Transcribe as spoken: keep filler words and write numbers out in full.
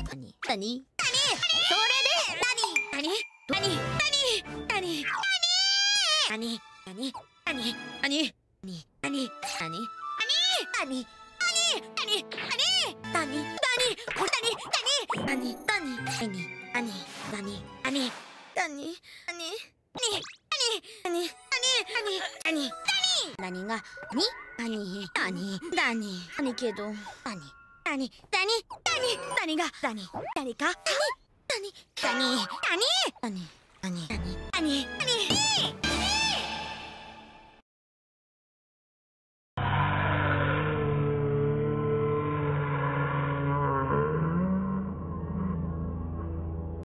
何何それで何何何何何何何何何何何何何何何何何何これ何何何何何何何何何何何何何が何何何何何けど何何何何何が何何か何何何何何何何何何